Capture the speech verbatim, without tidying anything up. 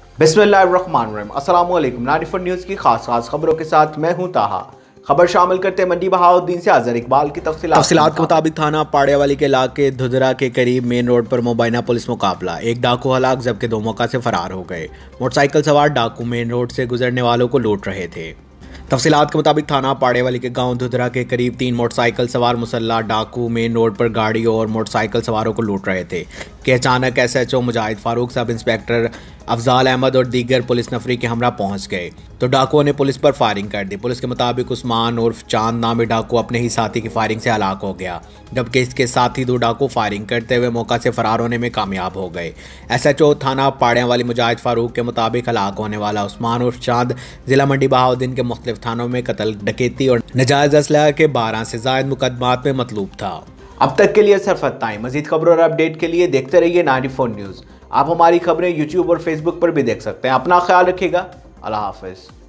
बिस्मिल्लाहिर्रहमानिर्रहीम। अस्सलाम वालेकुम। नाइन्टी फोर न्यूज़ की खास खास खबरों के साथ मैं हूं ताहा। खबर शामिल करते मंडी बहाउद्दीन से अजहर इकबाल की तफसीलात तफसीलात के मुताबिक थाना पाड़ेवाली के इलाके धुधरा के करीब मेन रोड पर मुबैना पुलिस मुकाबला। एक डाकू हलाक जबकि दो मौका से फरार हो गए। मोटरसाइकिल सवार डाकू मेन रोड से गुजरने वालों को लूट रहे थे। तफसीलात के मुताबिक थाना पाड़ेवाली के गांव धुधरा के करीब तीन मोटरसाइकिल सवार मुसल्ला डाकू मेन रोड पर गाड़ी और मोटरसाइकिल सवारों को लूट रहे थे कि अचानक S H O Mujahid Farooq, sub inspector Afzal Ahmad और दीगर पुलिस नफरी के हमरा पहुंच गए तो डाकुओं ने पुलिस पर फायरिंग कर दी। पुलिस के मुताबिक उस्मान उर्फ चांद नामी डाकू अपने ही साथी की फायरिंग से हलाक हो गया, जबकि इसके साथी दो डाकू फायरिंग करते हुए मौका से फरार होने में कामयाब हो गए। एस एच ओ थाना पाड़ेवाली मुजाहिद फारूक के मुताबिक हलाक होने वाला उस्मान उर्फ चांद जिला मंडी बहाउद्दीन के मुख्तलिफ थानों में कत्ल, डकैती और नाजायज असलहा के बारह से जायद मुकदमात में मतलूब था। अब तक के लिए सिर्फ इतना ही। मजीद खबरों और अपडेट के लिए देखते रहिए नाइन्टी फोर न्यूज़। आप हमारी खबरें यूट्यूब और फेसबुक पर भी देख सकते हैं। अपना ख्याल रखिएगा। अल्लाह हाफिज़।